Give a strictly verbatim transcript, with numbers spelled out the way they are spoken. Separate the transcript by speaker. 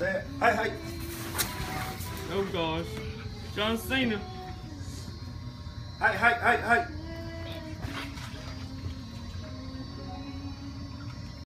Speaker 1: say it. Hey, hey.
Speaker 2: Oh gosh. John Cena.
Speaker 1: Hey, hey, hey, hey.